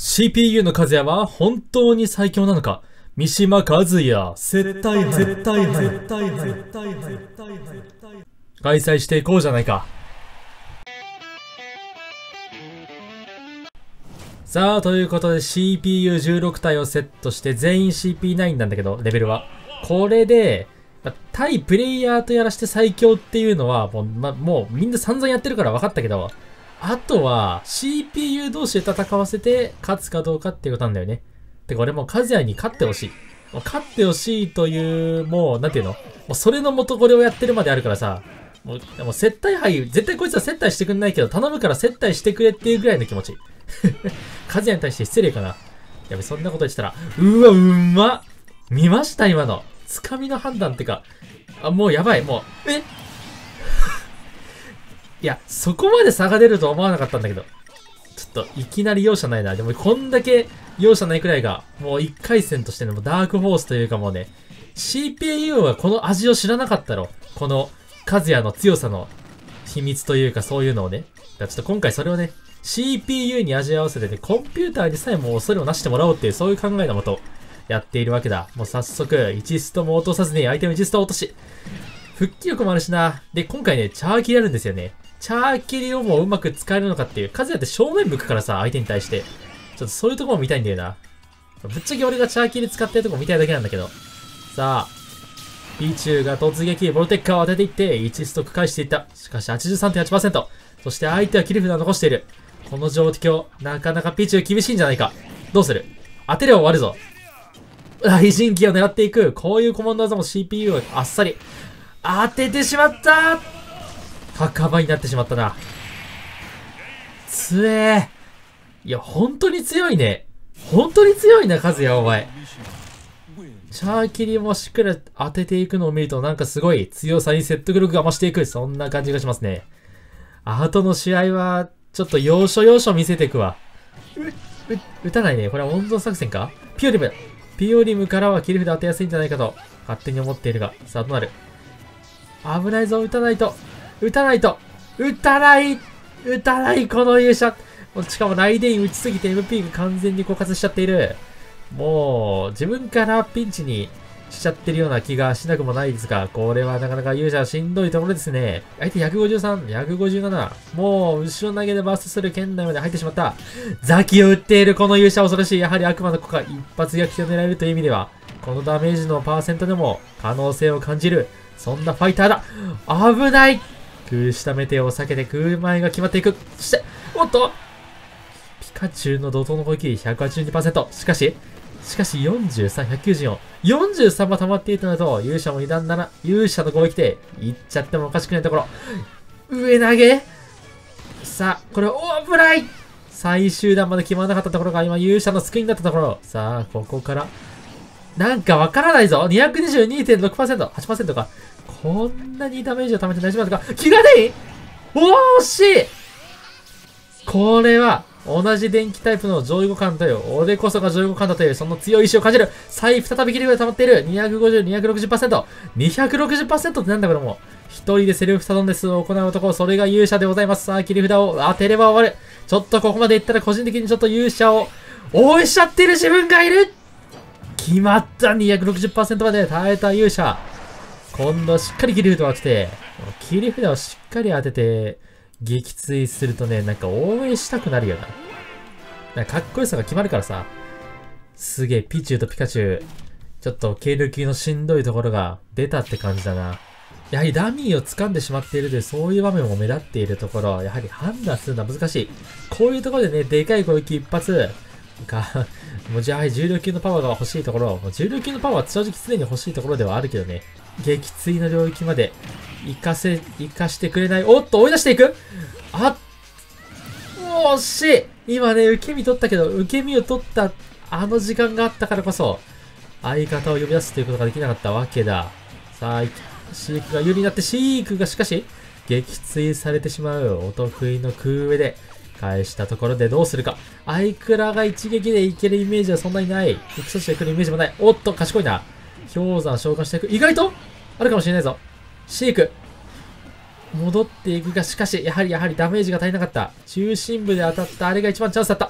CPU の和也は本当に最強なのか。三島和也、接待杯、開催していこうじゃないか。さあ、ということで CPU16 体をセットして全員 CP9 なんだけど、レベルは。これで、対プレイヤーとやらして最強っていうのは、もうみんな散々やってるから分かったけど、あとは CPU 同士で戦わせて勝つかどうかっていうことなんだよね。てか俺も和也に勝ってほしい。勝ってほしいという、もう、なんていうの？もうそれのもとこれをやってるまであるからさ、もう接待杯、絶対こいつは接待してくんないけど、頼むから接待してくれっていうぐらいの気持ち。和也に対して失礼かな。やべ、そんなこと言ってたら、うわ、うまっ！見ました今の。つかみの判断ってか、もうやばい、もう、いや、そこまで差が出るとは思わなかったんだけど。ちょっと、いきなり容赦ないな。でも、こんだけ容赦ないくらいが、もう一回戦としてのダークホースというかもうね、CPU はこの味を知らなかったろ。この、和也の強さの秘密というかそういうのをね。だからちょっと今回それをね、CPU に味合わせてね、コンピューターにさえも恐れをなしてもらおうっていう、そういう考えのもと、やっているわけだ。もう早速、1ストも落とさずに、相手の1ストを落とし、復帰力もあるしな。で、今回ね、チャーキリあるんですよね。チャーキリをもううまく使えるのかっていう。和也って正面向くからさ、相手に対して。ちょっとそういうところも見たいんだよな。ぶっちゃけ俺がチャーキリ使ってるとこ見たいだけなんだけど。さあ、ピーチューが突撃、ボルテッカーを当てていって、1ストック返していった。しかし 83.8%。そして相手は切り札を残している。この状況、なかなかピーチュー厳しいんじゃないか。どうする？当てれば終わるぞ。雷神機を狙っていく。こういうコマンド技も CPU をあっさり当ててしまった墓場になってしまったな。つえー。いや、本当に強いね。本当に強いな、和也お前。チャーキリもしっかり当てていくのを見るとなんかすごい強さに説得力が増していく。そんな感じがしますね。後の試合は、ちょっと要所要所見せていくわ。撃たないね。これは温存作戦か？ピオリム。ピオリムからは切り札当てやすいんじゃないかと、勝手に思っているが。さあ、どうなる？危ないぞ、撃たないと。撃たないと。撃たないこの勇者。しかもライデイン撃ちすぎて MP が完全に枯渇しちゃっている。もう、自分からピンチにしちゃってるような気がしなくもないですが、これはなかなか勇者しんどいところですね。相手153、157。もう、後ろ投げでバーストする圏内まで入ってしまった。ザキを撃っているこの勇者恐ろしい。やはり悪魔の子が一発逆転を狙えるという意味では、このダメージのパーセントでも可能性を感じる。そんなファイターだ。危ない。空下メテオを避けて空前が決まっていく。そして、おっとピカチュウの怒涛の攻撃 182%。しかし43、194。43も溜まっていたのと、勇者も油断だな。勇者の攻撃で、いっちゃってもおかしくないところ。上投げさあ、これ、危ない。最終段まで決まらなかったところが今、勇者の救いになったところ。さあ、ここから。なんかわからないぞ。222.6%。8% か。こんなにダメージを溜めて大丈夫なのか。気がでいい？惜しい！これは、同じ電気タイプの上位互換という、俺こそが上位互換だという、その強い意志を感じる。再び切り札が溜まっている。250、260%。260% ってなんだこれもう。一人でセルフサドンデスを行う男、それが勇者でございます。さあ、切り札を当てれば終わる。ちょっとここまでいったら個人的にちょっと勇者を応援しちゃってる自分がいる。決まった。 260% まで耐えた勇者。今度はしっかり切り札を当てて、切り札をしっかり当てて、撃墜するとね、なんか応援したくなるよな。なんかかっこよさが決まるからさ。すげえ、ピチューとピカチュウ。ちょっと、経歴のしんどいところが出たって感じだな。やはりダミーを掴んでしまっているで、そういう場面も目立っているところ、やはり判断するのは難しい。こういうところでね、でかい攻撃一発が、もうじゃあ重量級のパワーが欲しいところ、もう重量級のパワーは正直すでに欲しいところではあるけどね。撃墜の領域まで活かしてくれない。おっと追い出していく。惜しい。今ね、受け身取ったけど、受け身を取ったあの時間があったからこそ、相方を呼び出すということができなかったわけだ。さあ、シークが有利になって、シークがしかし、撃墜されてしまう。お得意の空上で、返したところでどうするか。アイクラが一撃でいけるイメージはそんなにない。副措置で来るイメージもない。おっと、賢いな。氷山召喚していく。意外とあるかもしれないぞ。シーク。戻っていくが、しかし、やはりダメージが足りなかった。中心部で当たったあれが一番チャンスだった。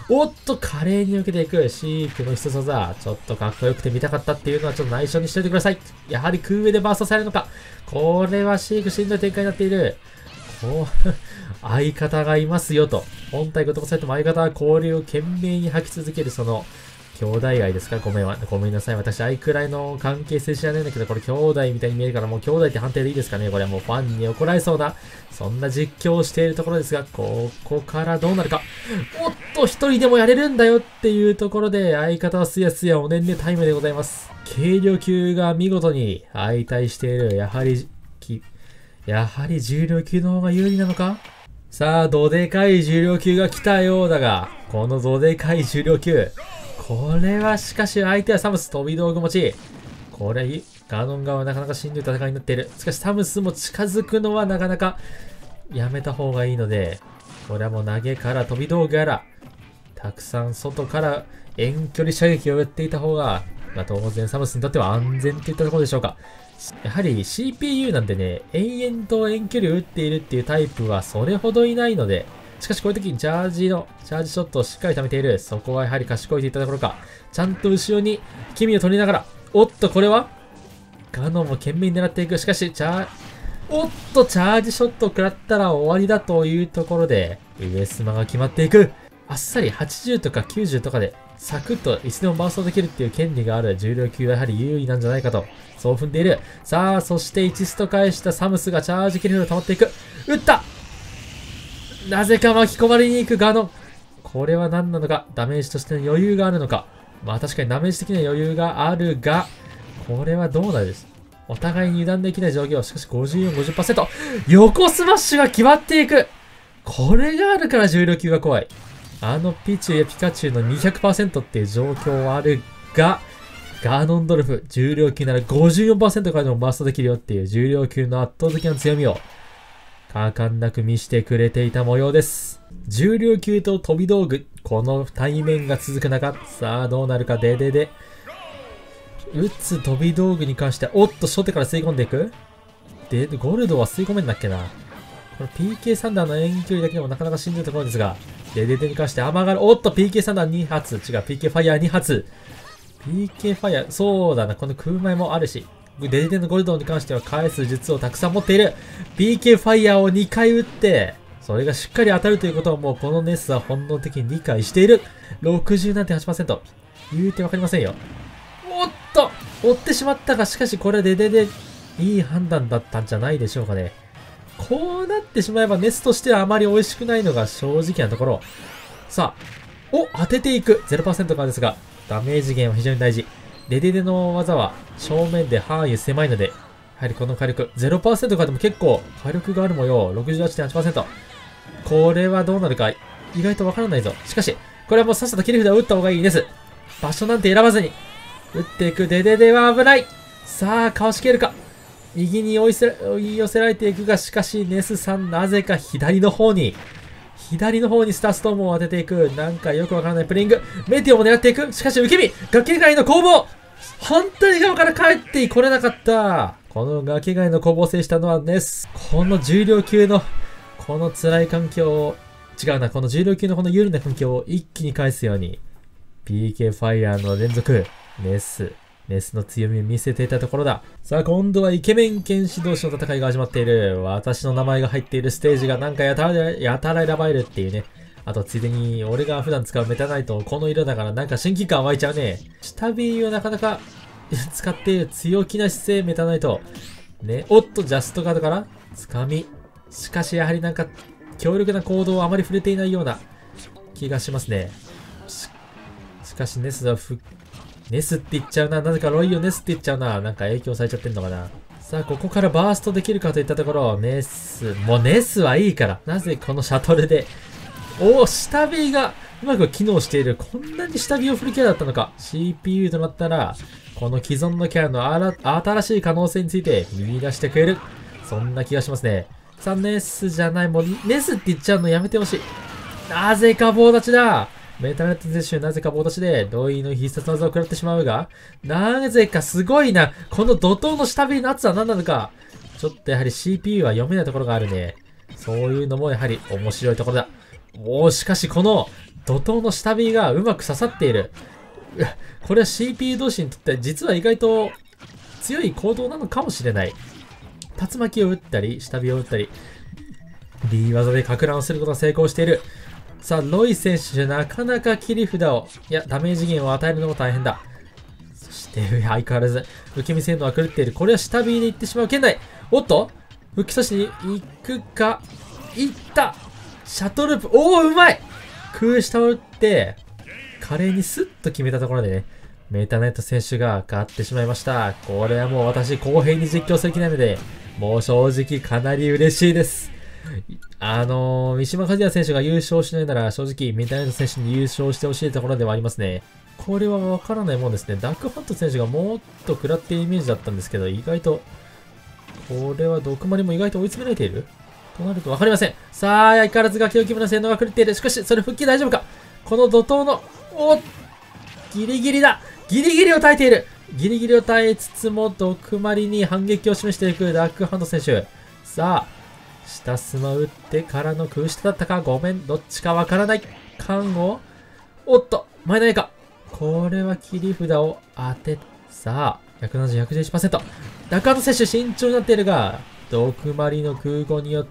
おっと、華麗に受けていくシークの必殺技。ちょっとかっこよくて見たかったっていうのはちょっと内緒にしといてください。やはり空上でバーストされるのか。これはシークしんどい展開になっている。相方がいますよと。本体ごともされても相方は交流を懸命に吐き続けるその、兄弟愛ですか？ごめんなさい。私、相くらいの関係性知らないんだけど、これ兄弟みたいに見えるから、もう兄弟って判定でいいですかね？これはもうファンに怒られそうな、そんな実況をしているところですが、ここからどうなるか。おっと、一人でもやれるんだよっていうところで、相方はすやすやおねんねタイムでございます。軽量級が見事に相対している。やはり重量級の方が有利なのか？さあ、どでかい重量級が来たようだが、このどでかい重量級、これはしかし相手はサムス飛び道具持ち。これ、ガノン側はなかなかしんどい戦いになっている。しかしサムスも近づくのはなかなかやめた方がいいので、これはもう投げから飛び道具やら、たくさん外から遠距離射撃を打っていた方が、当然サムスにとっては安全といったところでしょうか。やはり CPU なんてね、延々と遠距離を打っているっていうタイプはそれほどいないので、しかしこういう時にチャージショットをしっかり貯めている。そこはやはり賢いといったところか。ちゃんと後ろに機味を取りながら。おっと、これはガノンも懸命に狙っていく。しかし、おっと、チャージショットを食らったら終わりだというところで、上スマが決まっていく。あっさり80とか90とかで、サクッといつでもバーストできるっていう権利がある重量級はやはり有利なんじゃないかと、そう踏んでいる。さあ、そして1スト返したサムスがチャージキルが溜まっていく。撃ったなぜか巻き込まれに行くガノン。これは何なのか、ダメージとしての余裕があるのか。まあ確かにダメージ的な余裕があるが、これはどうなるです。お互いに油断できない状況。しかし54、50%。横スマッシュが決まっていく。これがあるから重量級が怖い。ピチュウやピカチュウの 200% っていう状況はあるが、ガーノンドルフ、重量級なら 54% からでもバーストできるよっていう重量級の圧倒的な強みを、果敢なく見せてくれていた模様です。重量級と飛び道具、この対面が続く中、さあどうなるか、打つ飛び道具に関しては、おっと、初手から吸い込んでいくゴルドは吸い込めんだっけな。この PK サンダーの遠距離だけでもなかなかしんどいところですが、に関して甘がる。おっと、PK サンダー2発。違う、PK ファイヤー2発。PK ファイヤー、そうだな、この空前もあるし。のゴルドに関しては返す術をたくさん持っている。PK ファイヤーを2回打って、それがしっかり当たるということをもうこのネスは本能的に理解している。67.8%。言うてわかりませんよ。おっと追ってしまったが、しかしこれいい判断だったんじゃないでしょうかね。こうなってしまえばネスとしてはあまり美味しくないのが正直なところ。さあ、当てていく 0% からですが、ダメージ減は非常に大事。の技は正面で範囲狭いので、やはりこの火力 0% からでも結構火力がある模様。 68.8%。 これはどうなるか意外とわからないぞ。しかしこれはもうさっさと切り札を打った方がいいです。場所なんて選ばずに打っていく。は危ない。さあ、かわしけるか。右に追い寄せられていくが、しかしネスさんなぜか左の方にスターストームを当てていく。なんかよくわからないプレイング。メテオも狙っていく。しかし受け身崖外の攻防、反対側から帰ってこれなかった。この崖外の攻防を制したのはネス。この重量級のこの辛い環境を、この重量級のこの有利な環境を一気に返すように PK ファイヤーの連続。ネスの強みを見せていたところだ。さあ、今度はイケメン剣士同士の戦いが始まっている。私の名前が入っているステージがなんかやたら選ばれるっていうね。あと、ついでに、俺が普段使うメタナイト、この色だからなんか親近感湧いちゃうね。下火をなかなか使っている強気な姿勢、メタナイト。ね、おっと、ジャストガードから掴み。しかし、やはりなんか、強力な行動をあまり触れていないような気がしますね。しかし、ネスって言っちゃうな。なぜかロイをネスって言っちゃうな。なんか影響されちゃってんのかな。さあ、ここからバーストできるかといったところ、もうネスはいいから。なぜこのシャトルで。下火がうまく機能している。こんなに下火を振るキャラだったのか。CPU となったら、この既存のキャラの新しい可能性について見出してくれる。そんな気がしますね。さあ、ネスじゃない。もう、ネスって言っちゃうのやめてほしい。なぜか棒立ちだ。メタネット選手、なぜか棒立ちで、同意の必殺技を食らってしまうが、なぜかすごいな。この怒涛の下火の圧は何なのか。ちょっとやはり CPU は読めないところがあるね。そういうのもやはり面白いところだ。しかしこの怒涛の下火がうまく刺さっている。これは CPU 同士にとって実は意外と強い行動なのかもしれない。竜巻を打ったり、下火を打ったり、B 技で撹乱をすることが成功している。さあ、ロイ選手、なかなか切り札を、いや、ダメージ減を与えるのも大変だ。そして、相変わらず、受け身性能は狂っている。これは下火で行ってしまう圏内。おっと復帰阻止に行くか。行ったシャトループ。おお、うまい空下を打って、華麗にスッと決めたところでね、メタナイト選手が勝ってしまいました。これはもう私、公平に実況する気なので、もう正直かなり嬉しいです。三島和也選手が優勝しないなら、正直、メタナイト選手に優勝してほしいところではありますね。これはわからないもんですね。ダックハント選手がもっと食らっているイメージだったんですけど、意外と、これは毒丸も意外と追い詰められているとなるとわかりません。さあ、相変わらずガキオキムの性能が狂っている。しかし、それ復帰大丈夫か。この怒涛の、ギリギリだ。ギリギリを耐えている。ギリギリを耐えつつも、毒丸に反撃を示していくダックハント選手。さあ、下スマ打ってからの空下だったか。ごめん、どっちかわからない。缶を、おっと、前ないか。これは切り札を当て、さあ、170、111%。ダックハント選手慎重になっているが、毒丸の空語によって、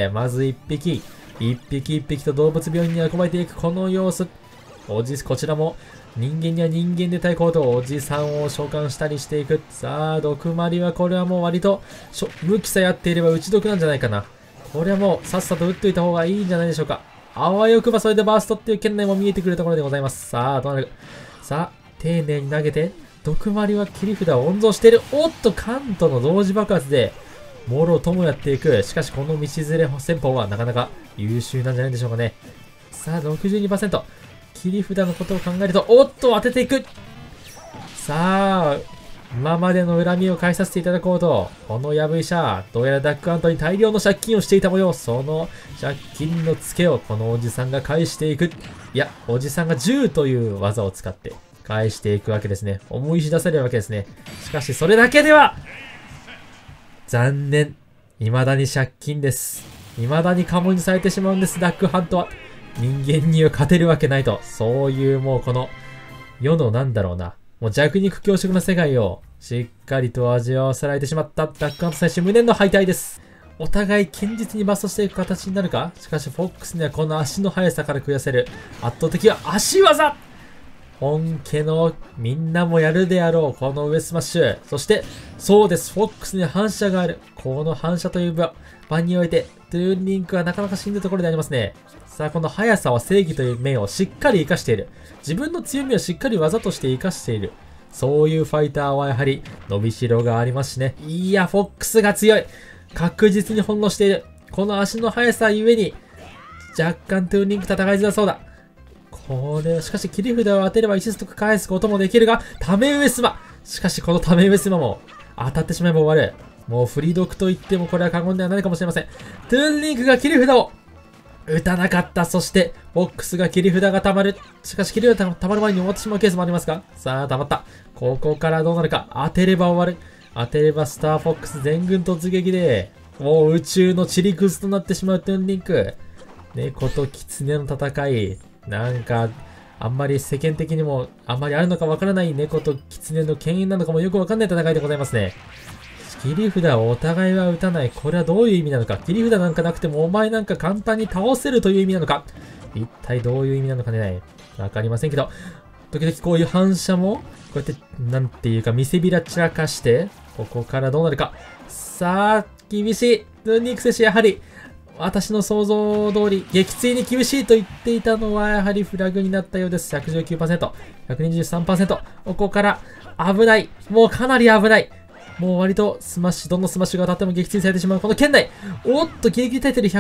まず一匹と動物病院に運ばれていくこの様子。こちらも、人間には人間で対抗とおじさんを召喚したりしていく。さあ、毒丸はこれはもう割と、向きさえ合っていれば打ち毒なんじゃないかな。これはもうさっさと打っといた方がいいんじゃないでしょうか。あわよくばそれでバーストっていう圏内も見えてくるところでございます。さあ、どうなる。さあ、丁寧に投げて、毒丸は切り札を温存している。おっと、カントの同時爆発で、もろともやっていく。しかし、この道連れ戦法はなかなか優秀なんじゃないでしょうかね。さあ、62%。切り札のことを考えると、おっと、当てていく。さあ、今までの恨みを返させていただこうと、このヤブ医者、どうやらダックハントに大量の借金をしていた模様。その借金のツケをこのおじさんが返していく。いや、おじさんが10という技を使って返していくわけですね。思い知らされるわけですね。しかし、それだけでは、残念。未だに借金です。未だにカモにされてしまうんです、ダックハントは。人間には勝てるわけないと。そういうもうこの、世のなんだろうな。もう弱肉強食な世界をしっかりと味わわせられてしまったダックハント選手無念の敗退です。お互い堅実にバストしていく形になるか。しかしフォックスにはこの足の速さから下せる圧倒的は足技。本家のみんなもやるであろうこの上スマッシュ。そしてそうです、フォックスには反射がある。この反射という場においてトゥーンリンクはなかなかしんどいところでありますね。さあ、この速さは正義という面をしっかり活かしている。自分の強みをしっかり技として活かしている。そういうファイターはやはり伸びしろがありますしね。いや、フォックスが強い。確実に翻弄している。この足の速さゆえに、若干トゥーンリンク戦いづらそうだ。これ、しかし切り札を当てれば1ストック返すこともできるが、ため上スマ。しかしこのため上スマも当たってしまえば終わる。もうフリードックと言ってもこれは過言ではないかもしれません。トゥーンリンクが切り札を打たなかった。そして、フォックスが切り札が溜まる。しかし切り札が溜まる前に終わってしまうケースもありますが。さあ、溜まった。ここからどうなるか。当てれば終わる。当てればスターフォックス全軍突撃で、もう宇宙のチリクスとなってしまうトゥーンリンク。猫と狐の戦い。なんか、あんまり世間的にもあんまりあるのかわからない猫と狐の犬猿なのかもよくわかんない戦いでございますね。切り札をお互いは打たない。これはどういう意味なのか。切り札なんかなくてもお前なんか簡単に倒せるという意味なのか。一体どういう意味なのかね。わかりませんけど。時々こういう反射も、こうやって、なんていうか見せびら散らかして、ここからどうなるか。さあ、厳しい。トゥーンリンク選手やはり、私の想像通り、撃墜に厳しいと言っていたのは、やはりフラグになったようです。119%、123%。ここから危ない。もうかなり危ない。もう割とスマッシュ、どのスマッシュが当たっても撃墜されてしまう。この圏内。おっと、ギリギリ耐えてる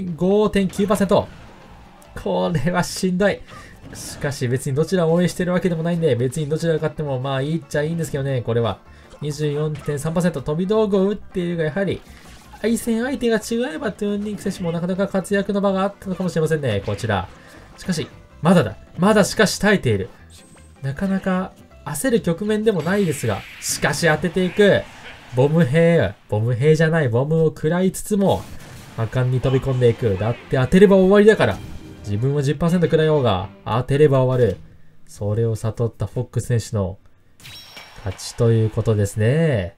145.9%。これはしんどい。しかし別にどちらを応援してるわけでもないんで、別にどちらが勝ってもまあいいっちゃいいんですけどね、これは。24.3%。飛び道具を打っているが、やはり、対戦相手が違えばトゥーンリンク選手もなかなか活躍の場があったのかもしれませんね、こちら。しかし、まだだ。まだしかし耐えている。なかなか焦る局面でもないですが、しかし当てていく。ボム兵じゃない、ボムを食らいつつも、果敢に飛び込んでいく。だって当てれば終わりだから。 自分は 10% 食らおうが、当てれば終わる。それを悟ったフォックス選手の勝ちということですね。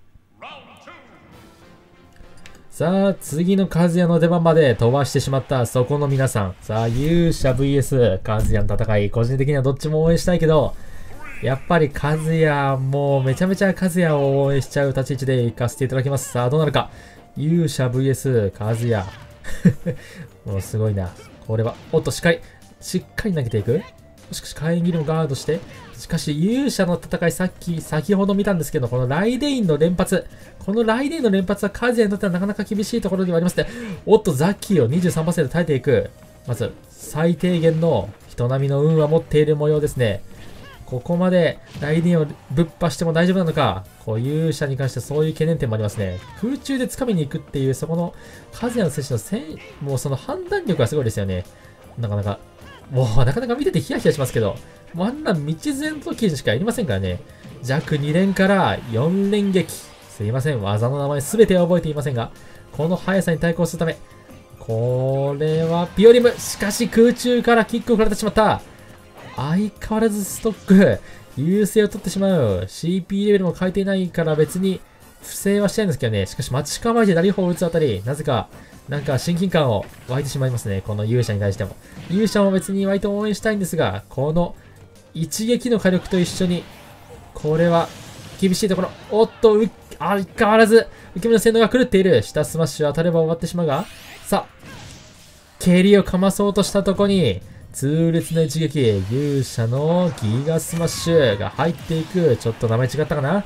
さあ、次のカズヤの出番まで飛ばしてしまったそこの皆さん。さあ、勇者 VS カズヤの戦い。個人的にはどっちも応援したいけど、やっぱりカズヤ、もうめちゃめちゃカズヤを応援しちゃう立ち位置で行かせていただきます。さあ、どうなるか。勇者 VS カズヤ。もうすごいな。これは、おっと、しっかり投げていく。しかし、火炎ギルもガードして。しかし、勇者の戦い、先ほど見たんですけど、このライデインの連発。このライデインの連発はカズヤにとってはなかなか厳しいところではありますね。おっと、ザッキーを 23% 耐えていく。まず、最低限の人並みの運は持っている模様ですね。ここまでライディンをぶっ破しても大丈夫なのか。こう勇者に関してそういう懸念点もありますね。空中で掴みに行くっていう、そこのカズヤの選手のもうその判断力がすごいですよね。なかなか見ててヒヤヒヤしますけど、もうあんな道連の時しかやりませんからね。弱2連から4連撃。すいません。技の名前すべては覚えていませんが、この速さに対抗するため、これはピオリム。しかし空中からキックを食らってしまった。相変わらずストック、優勢を取ってしまう。CP レベルも変えていないから別に不正はしてないんですけどね。しかし待ち構えてラリー砲を打つあたり、なぜか、なんか親近感を湧いてしまいますね。この勇者に対しても。勇者も別に割と応援したいんですが、この一撃の火力と一緒に、これは厳しいところ。おっと、相変わらず、受け身の性能が狂っている。下スマッシュ当たれば終わってしまうが、さあ、蹴りをかまそうとしたところに、痛烈な一撃、勇者のギガスマッシュが入っていく。ちょっと名前違ったかな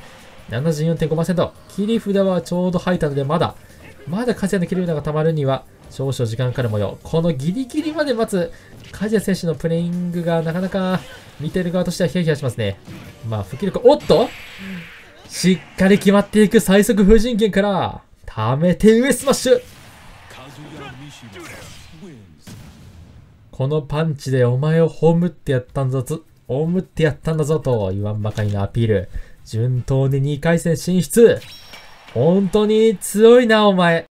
?74.5%。切り札はちょうど入ったので、まだカズヤの切り札が溜まるには少々時間かかる模様。このギリギリまで待つカズヤ選手のプレイングがなかなか見てる側としてはヒヤヒヤしますね。まあ、吹き力、おっとしっかり決まっていく最速風神剣から、溜めて上スマッシュ。このパンチでお前を葬ってやったんだぞと言わんばかりのアピール。順当に2回戦進出。本当に強いなお前。